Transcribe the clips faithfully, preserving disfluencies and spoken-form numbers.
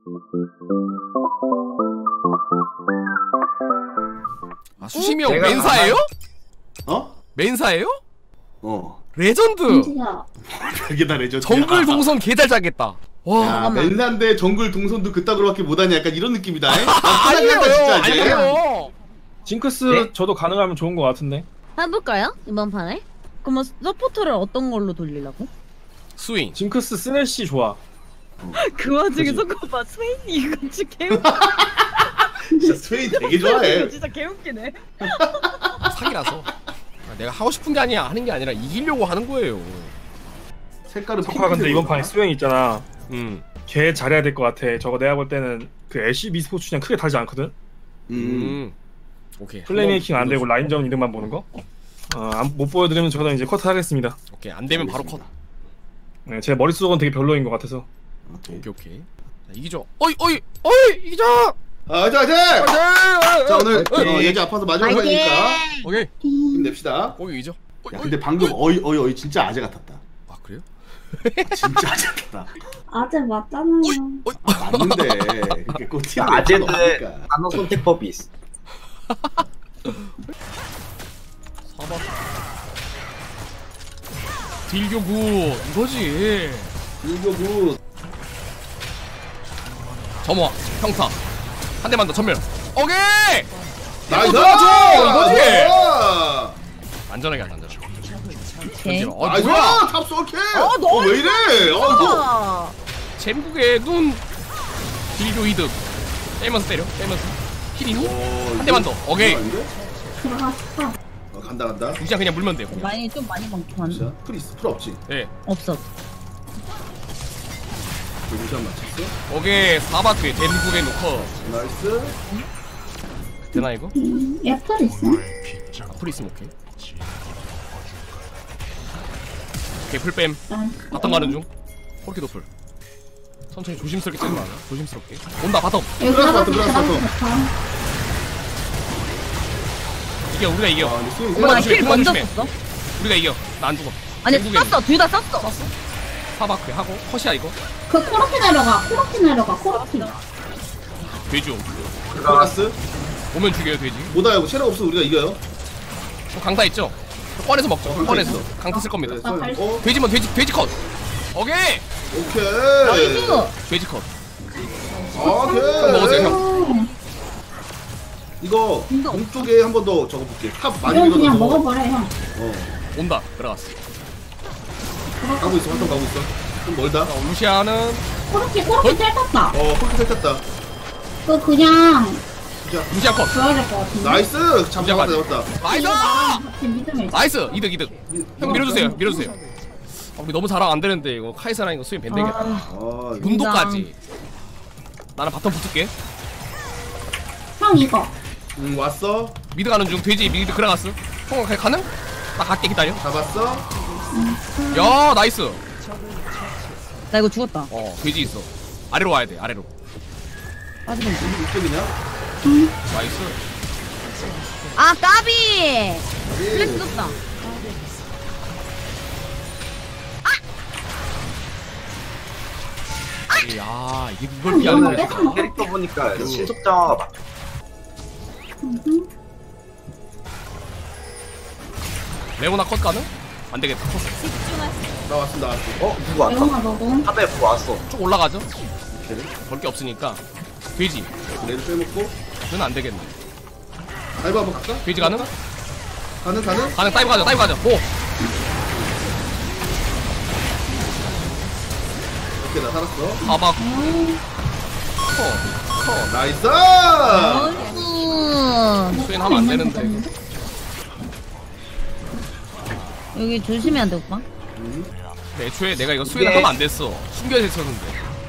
아 수심이 형 맨사예요? 어? 맨사예요? 어. 레전드. 이게 다 레전드. 정글 동선 개잘 짜겠다. 와. 야, 맨사인데 정글 동선도 그따구로밖에 못하냐 약간 이런 느낌이다. 아니에요. 아니에요. 징크스 네? 저도 가능하면 좋은 것 같은데. 해볼까요? 이번 판에? 그러면 서포터를 어떤 걸로 돌리려고? 스윙. 징크스 스네시 좋아. 그 와중에 소코봐 스웨인이 이거 진짜 개웃. 진짜 스웨인 되게 좋아해. 진짜 개웃기네. 사기라서. 아, 내가 하고 싶은 게 아니야. 하는 게 아니라 이기려고 하는 거예요. 색깔은 소카 근데 이번 판에 스웨인 있잖아. 음. 걔 잘해야 될 것 같아. 저거 내가 볼 때는 그 애쉬 미스포츠랑 크게 다르지 않거든. 음. 음. 오케이. 플레이메이킹 안 되고 라인전 이득만 보는 거. 어, 안, 못 보여드리면 저는 이제 커트 하겠습니다. 오케이. 안 되면 바로 컷. 네, 제 머릿속은 되게 별로인 것 같아서. 오케이. 오케이 오케이. 자, 이기죠. 어이 어이 어이 이기자. 아, 자, 자. 자, 자, 오늘 어, 얘기 아파서 마지막 판이니까 오케이. 힘냅시다. 거기 이기죠. 야, 근데 방금 어이 어이 어이 진짜 아재 같았다. 아 그래요? 진짜 아재 같았다. 아재 맞잖아요. 아, 맞는데 이렇게 꽂히는 아재들의 단어 선택법이 있어. 사박. 딜교구 이거지. 일교구 점화 평타 한 대만 더 전멸. 오케이. 나이스! 이거지. 나이스! 안전하게 하자 안전하게. 오케이. 어 나이스! 뭐야? 탑 오케이! 어, 어, 왜 이래? 어, 이거 잼국의 눈. 딜교 이득. 빼면서 때려. 빼면서. 힐이니? 어, 한 대만 더. 오케이. 들어갔어. 어, 간다 간다. 그냥 그냥 물면 돼. 그냥. 많이 좀 많이 많고 한. 자, 풀 있어. 풀 없지. 네. 없어. 루시안 맞췄어. 오케이. 사바트에 잼국에 놓고. 나이스. 되나 이거? 음, 애플 있어? 풀 있으면 오케이. 오케이 풀뱀. 바텀 가는 중. 코르키 도플. 천천히 조심스럽게 찌는 거 아니야? 조심스럽게. 온다 바텀. 여기 들어갔어, 하나 들어갔어, 들어갔어. 이겨 우리가 이겨. 아, 근데 스윙 그만 와, 조심해, 킬 그만 먼저 조심해. 썼어? 우리가 이겨. 나 안 죽어. 아니 결국엔. 썼어. 둘 다 썼어. 사바크 하고 컷이야 이거. 그 코르키 내려가. 코르키 내려가. 코르키. 돼지 들어갔어. 오면 죽여요 돼지. 못 와요. 체력 없어. 우리가 이겨요. 저 강타 있죠? 저 꺼내서 먹죠. 꺼내서 강타 쓸 겁니다. 그래서 어, 돼지면 돼지 돼지 컷. 오케이. 오케이. 나이스. 돼지 컷. 오케이. 형 먹으세요 형. 이거 왼쪽에 한 번 더 적어볼게. 탑 많이 이건 그냥 밀어서. 먹어버려 형. 어. 온다. 들어갔어. 가고 있어. 한번 가고 있어. 좀 멀다. 자, 루시아는 코르키 코르키 텔 탔다. 어, 폴크 펼쳤다. 그거 그냥 루시아 컷. 줘야 될 것 같은데. 나이스. 잡았다, 잡았다. 잡았다. 나이스. 같이 믿음을. 나이스. 이득 이득. 형 밀어주세요. 밀어주세요. 아, 우리 너무 자랑 안 되는데 이거 카이사랑 이거 수행 밴댕이다. 아, 아, 이거 문도까지. 나는 바텀 붙을게. 형 이거. 음, 왔어. 미드 가는 중. 돼지 미드 들어갔어. 형 그냥 가능? 나 갈게 기다려. 잡았어. 야 나이스. 나 이거 죽었다. 어 돼지 있어. 아래로 와야 돼. 아래로. 빠지면 돼. 이쪽이냐? 나이스. 아 까비. 플렉스 썼다. 야 이게 이걸 형 이거 피하는 뺏어 거야. 먹어. 캐릭터 보니까 신속 장화가 많아. 레오나 컷 가능? 안 되겠다. 나왔어, 나왔어. 어? 누구 왔다? 영화 너도. 탑에 누구 왔어? 쭉 올라가죠. 오케이. 걸 게 없으니까. 돼지. 레드 빼먹고. 그건 안 되겠네. 다이브 한번 갈까? 돼지 가능? 가능, 가능? 가능. 다이브 가자. 다이브 가자. 오. 오케이, 나 살았어. 사박. 커. 커. 나이스! 나이스. 수행 하면 안 되는데. 이거. 여기 조심해야 돼 오빠. 근데 애초에 내가 이거 수행을 하면 안 됐어. 숨겨져 있었는데.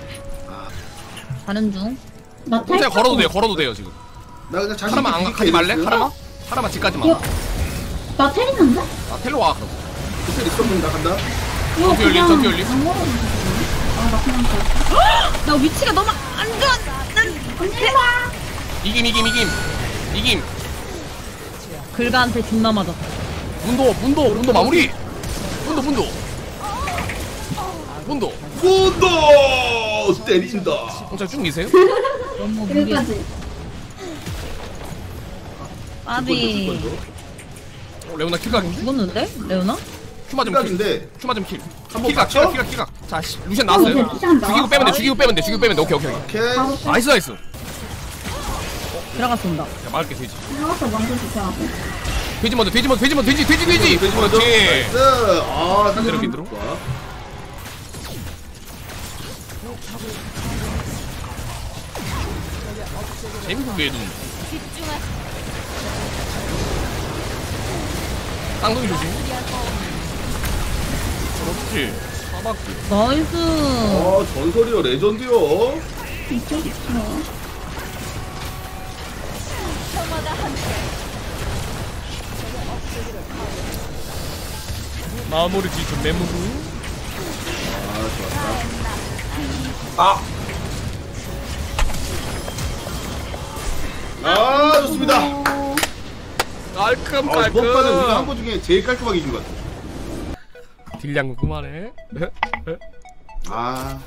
가는 중. 나 텔. 혼자 걸어도 돼요. 걸어도 돼요 지금. 나 그냥 자신 하나만 안 있게 가지 말래? 이랬어요. 하나만? 하나만 집까지만. 이거- 나 텔 있는데? 아 텔로 와 그럼. 호텔 있어, 그럼 나 간다. 이거 점피 올림, 그냥 점피 올림. 안 먹어도 되지. 아, 나 그냥 가. 나 위치가 너무 안 좋아. 난 언니 와. 이김 이김 이김. 이김. 글가한테 존나 맞았어. 문도 문도 문도 마무리. 문도 문도. 문도. 문도! 어 때린다. 혼자 쭉 미세요? 너무 무리해. 여기까지. 아비. 어, 레오나 킬각인데? 죽었는데? 레오나? 큐 맞으면 킬. 킬각인데 큐 맞으면 킬. 한번 킬각, 맞춰? 킬각, 킬각, 킬각. 자, 씨, 루시안 나왔어요. 어, 루시안 나왔어. 죽이고 빼면 돼, 죽이고 빼면 돼, 죽이고 빼면 돼. 오케이, 오케이, 오케이. 오케이. 바로 나이스, 나이스. 들어갔습니다. 자, 막을게, 돼지. 나가서 먼저 주세요. 돼지 먼저, 돼지 먼저, 돼지 먼저, 돼지, 돼지, 돼지. 돼지 먼저. 그렇지. 나이스. 아 상대로 상대로 민들어? 좋아. 재밌게 눈. 쌍둥이 조심. 그렇지. 사박기. 나이스. 어 전설이요 레전드요. 이쪽 있어. 마무리 지좀 메모루. 아 좋았다. 아 아 좋습니다. 깔끔, 어, 깔끔. 무엇과는 우리가 한 거 중에 제일 깔끔하게 이긴 것 같아. 딜량 궁금하네. 아,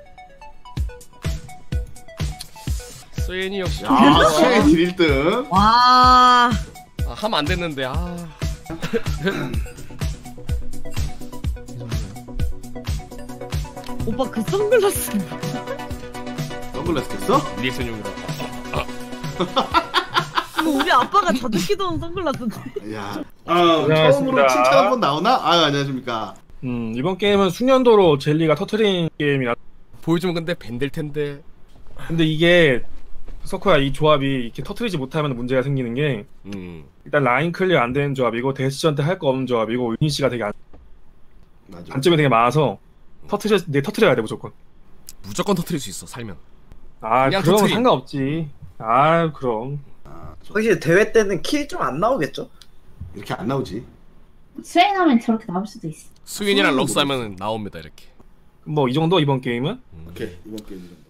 스웨인이 역시. 아, 최애 딜 일 등. 와. 아, 하면 안 됐는데, 아. 오빠 그 선글라스. 선글라스 꼈어? 리액션용으로. 이거 우리 아빠가 자주 끼던 선글라스인데. 야, 아, 고생하셨습니다. 처음으로 칭찬 한번 나오나? 아유, 안녕하십니까. 음 이번 게임은 숙련도로 젤리가 터트린 게임이라. 보여주면 근데 밴될 텐데. 근데 이게 서커야 이 조합이 이렇게 터트리지 못하면 문제가 생기는 게 음. 일단 라인 클리어 안 되는 조합이고 데스전 때 할 거 없는 조합이고 유니시가 되게 안, 맞아. 단점이 되게 많아서 터트려 내 터트려야 돼 무조건. 무조건 터트릴 수 있어, 살면. 아 그냥 그런 건 터트림. 상관없지. 아 그럼. 아, 저, 확실히 대회 때는 킬 좀 안 나오겠죠? 이렇게 안 나오지. 스웨인하면 저렇게 나올 수도 있어. 스윈이랑 스윈은 럭스 하면 나옵니다, 이렇게. 뭐 이 정도 이번 게임은? 음. 오케이, 이번 게임 이 정도.